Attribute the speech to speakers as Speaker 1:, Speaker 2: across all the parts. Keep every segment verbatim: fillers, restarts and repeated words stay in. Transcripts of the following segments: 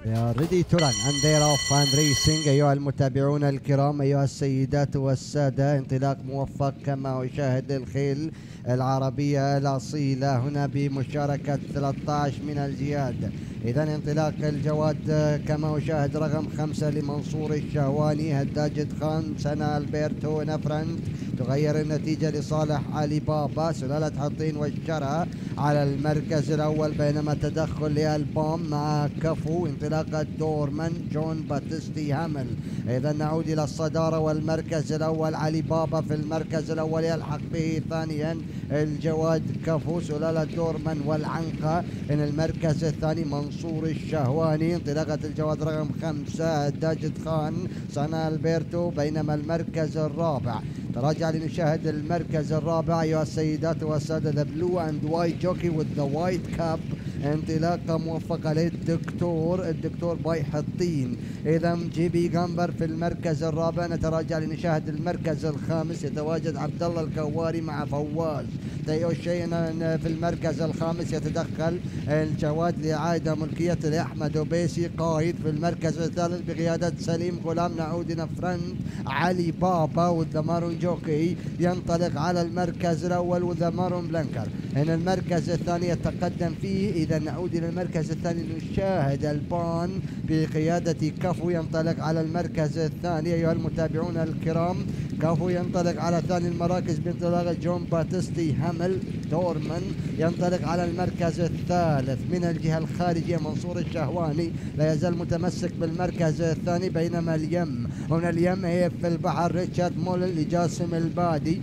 Speaker 1: They are ready to run and they are off and racing. أيها المتابعون الكرام، أيها السيدات والسادة، انطلاق موفق كما أشاهد الخيل العربية الأصيلة هنا بمشاركة ثلاثة عشر من الجياد. إذا انطلاق الجواد كما أشاهد رقم خمسة لمنصور الشهواني، هداجة خان، سنا البيرتو، نفرنت، تغير النتيجة لصالح علي بابا، سلالة حطين والشرى على المركز الأول، بينما تدخل للبوم مع كفو، انطلاقة دورمان، جون باتيستي، هامل. إذا نعود إلى الصدارة والمركز الأول، علي بابا في المركز الأول، يلحق به ثانيا الجواد كفو، سلالة دورمان والعنقة. إن المركز الثاني منصور الشهواني، انطلاقة الجواد رقم خمسة هداجة خان، سنا البيرتو، بينما المركز الرابع، تراجع لنشاهد المركز الرابع أيها السيدات والسادة، ذا بلو اند وايت جوكي وذ ذا وايت كاب، انطلاقة موفقة للدكتور الدكتور باي حطين. إذا جيبي جامبر في المركز الرابع. نتراجع لنشاهد المركز الخامس، يتواجد عبد الله الكواري مع فواز تيوشينا في المركز الخامس، يتدخل الجواد لعائدة ملكية لأحمد وبيسي، قائد في المركز الثالث بقيادة سليم غلام. نعود نفرنت علي بابا والذمارون جوكي، ينطلق على المركز الأول والذمارون بلانكر. هنا المركز الثاني يتقدم فيه. إذا نعود إلى المركز الثاني نشاهد البان بقيادة كفو، ينطلق على المركز الثاني أيها المتابعون الكرام. كفو ينطلق على ثاني المراكز بانطلاقة جون باتيستي، هامل، دورمان ينطلق على المركز الثالث. من الجهة الخارجية منصور الشهواني لا يزال متمسك بالمركز الثاني، بينما اليم هنا اليم هي في البحر، ريتشارد مولن لجاسم البادي،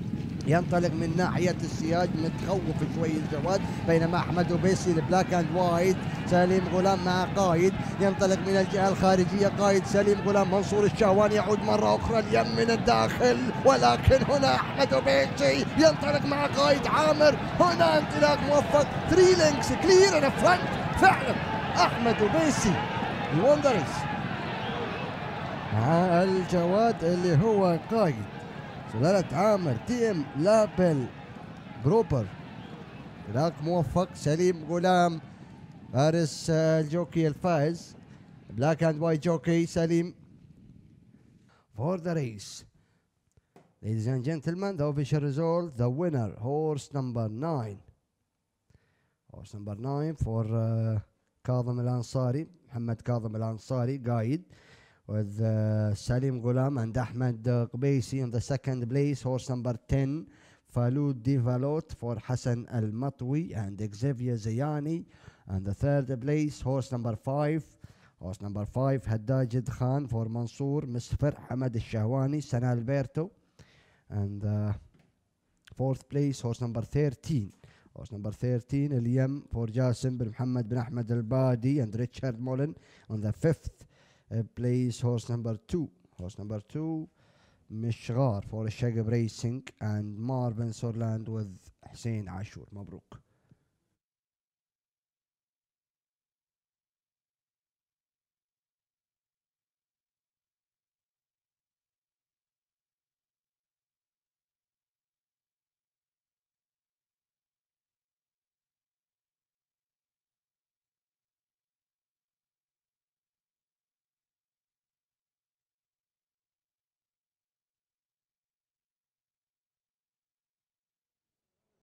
Speaker 1: ينطلق من ناحية السياج، متخوف شوي الجواد، بينما أحمد وبيسي البلاك اند وايت، سليم غلام مع قايد، ينطلق من الجهة الخارجية قايد سليم غلام. منصور الشهواني يعود مرة أخرى اليم من الداخل، ولكن هنا أحمد وبيسي ينطلق مع قايد عامر. هنا انطلاق موفق، ثري لينكس كلير ان فرونت، فعلا أحمد وبيسي الوندرز مع الجواد اللي هو قايد سلالة عامر تي ام لابل جروبر. انطلاق موفق، سليم غلام فارس الجوكي الفائز، بلاك اند وايت جوكي سليم for the race. Ladies and gentlemen, the official result, the winner, horse number nine. Horse number nine for uh, كاظم الأنصاري, محمد كاظم الأنصاري, guide, with uh, Salim Ghulam and Ahmed uh, Qbaisi in the second place. Horse number ten, Falud Divalot for Hassan Al Matwi and Xavier Zayani. And the third place, horse number five, horse number five, Haddajid Khan for Mansour Misfar Hamad Al Shahwani, Sana Alberto. And uh, fourth place, horse number thirteen. Horse number thirteen, Al-Yam for Jasim bin Muhammad bin Ahmed Al-Badi and Richard Mullen. On the fifth uh, place, horse number two. Horse number two, Mishgar for Shagab Racing and Marvin Sorland with Hussein Ashur. Mabruk.